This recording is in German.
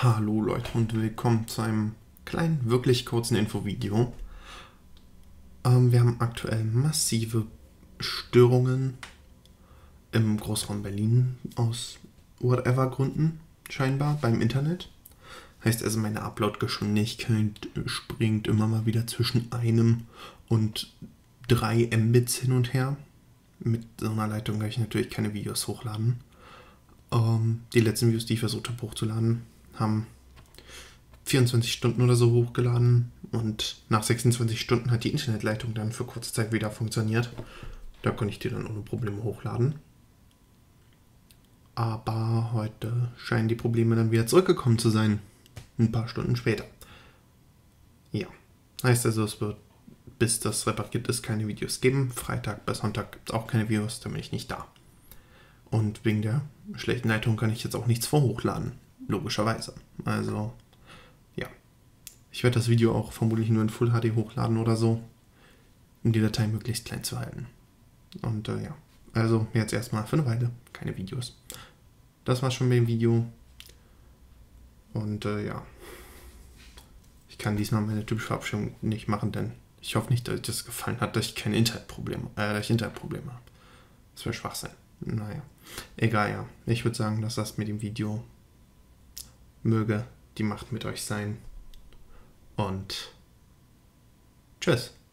Hallo Leute und willkommen zu einem kleinen, wirklich kurzen Infovideo. Wir haben aktuell massive Störungen im Großraum Berlin aus whatever Gründen, scheinbar, beim Internet. Heißt also, meine Upload-Geschwindigkeit springt immer mal wieder zwischen einem und 3 Mbits hin und her. Mit so einer Leitung kann ich natürlich keine Videos hochladen. Die letzten Videos, die ich versucht habe hochzuladen, haben 24 Stunden oder so hochgeladen und nach 26 Stunden hat die Internetleitung dann für kurze Zeit wieder funktioniert. Da konnte ich die dann ohne Probleme hochladen. Aber heute scheinen die Probleme dann wieder zurückgekommen zu sein. Ein paar Stunden später. Ja, heißt also, es wird, bis das repariert ist, keine Videos geben. Freitag bis Sonntag gibt es auch keine Videos, da bin ich nicht da. Und wegen der schlechten Leitung kann ich jetzt auch nichts vorhochladen. Logischerweise. Also, ja. Ich werde das Video auch vermutlich nur in Full HD hochladen oder so, um die Datei möglichst klein zu halten. Und ja, also jetzt erstmal für eine Weile keine Videos. Das war's schon mit dem Video. Und ja, ich kann diesmal meine typische Verabschiedung nicht machen, denn ich hoffe nicht, dass euch das gefallen hat, dass ich kein Internetproblem habe. Das wäre Schwachsinn. Naja, egal, ja. Ich würde sagen, dass das mit dem Video möge die Macht mit euch sein. Und tschüss.